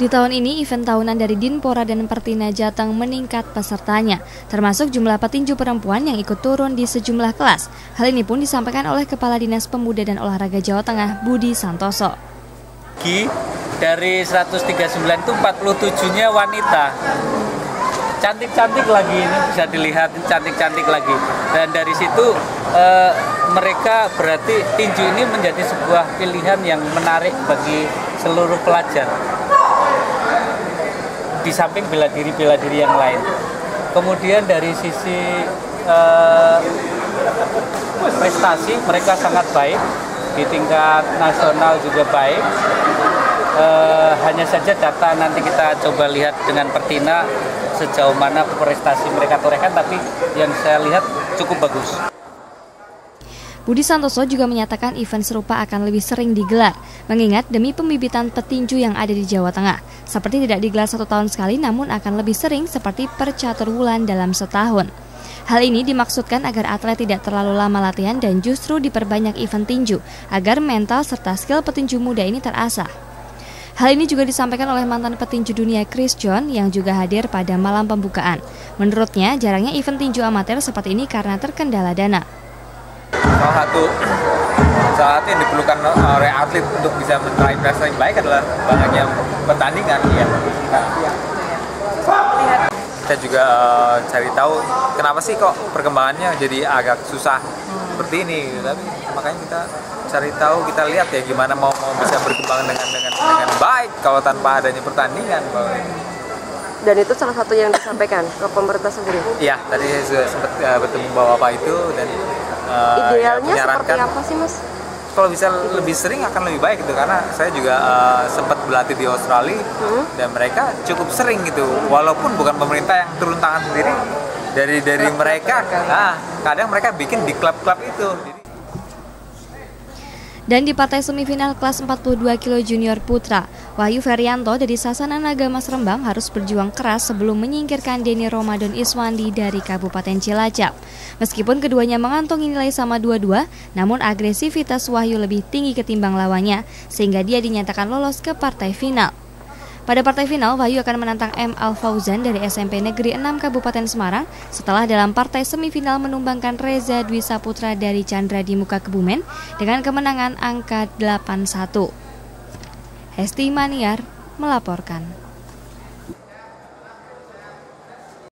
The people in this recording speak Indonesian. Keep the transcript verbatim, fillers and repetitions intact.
Di tahun ini, event tahunan dari Dinpora dan Pertina Jateng meningkat pesertanya, termasuk jumlah petinju perempuan yang ikut turun di sejumlah kelas. Hal ini pun disampaikan oleh Kepala Dinas Pemuda dan Olahraga Jawa Tengah, Budi Santoso. Dari seratus tiga puluh sembilan itu empat puluh tujuh-nya wanita. Cantik-cantik lagi, ini bisa dilihat cantik-cantik lagi. Dan dari situ eh, mereka berarti tinju ini menjadi sebuah pilihan yang menarik bagi seluruh pelajar. Di samping bela diri-bela diri yang lain. Kemudian dari sisi eh, prestasi mereka sangat baik, di tingkat nasional juga baik. Eh, hanya saja data nanti kita coba lihat dengan Pertina sejauh mana prestasi mereka torehkan, tapi yang saya lihat cukup bagus. Budi Santoso juga menyatakan event serupa akan lebih sering digelar, mengingat demi pembibitan petinju yang ada di Jawa Tengah. Seperti tidak digelar satu tahun sekali, namun akan lebih sering seperti per catur bulan dalam setahun. Hal ini dimaksudkan agar atlet tidak terlalu lama latihan dan justru diperbanyak event tinju, agar mental serta skill petinju muda ini terasah. Hal ini juga disampaikan oleh mantan petinju dunia Chris John yang juga hadir pada malam pembukaan. Menurutnya, jarangnya event tinju amatir seperti ini karena terkendala dana. Salah satu salah satu yang diperlukan oleh atlet untuk bisa meraih prestasi yang baik adalah banyaknya pertandingan. Ya. Nah, kita juga uh, cari tahu kenapa sih kok perkembangannya jadi agak susah seperti ini. Tapi makanya kita cari tahu, kita lihat ya gimana mau mau bisa berkembang dengan dengan dengan baik kalau tanpa adanya pertandingan. Dan itu salah satu yang disampaikan ke pemerintah sendiri? Iya, tadi saya sudah sempat uh, bertemu Bapak itu dan uh, idealnya ya, seperti apa sih, Mas? Kalau bisa lebih sering akan lebih baik gitu, karena saya juga uh, sempat berlatih di Australia hmm? dan mereka cukup sering gitu, walaupun bukan pemerintah yang turun tangan sendiri, dari dari mereka, nah, kadang mereka bikin di klub-klub itu. Dan di partai semifinal kelas empat puluh dua kilo junior putra, Wahyu Ferianto dari Sasana Naga Mas Rembang harus berjuang keras sebelum menyingkirkan Denny Ramadan Iswandi dari Kabupaten Cilacap. Meskipun keduanya mengantongi nilai sama dua dua, namun agresivitas Wahyu lebih tinggi ketimbang lawannya, sehingga dia dinyatakan lolos ke partai final. Pada partai final, Wahyu akan menantang M. Al-Fauzan dari S M P Negeri enam Kabupaten Semarang setelah dalam partai semifinal menumbangkan Reza Dwi Saputra dari Chandra di Muka Kebumen dengan kemenangan angka delapan satu. Hesti Maniar melaporkan.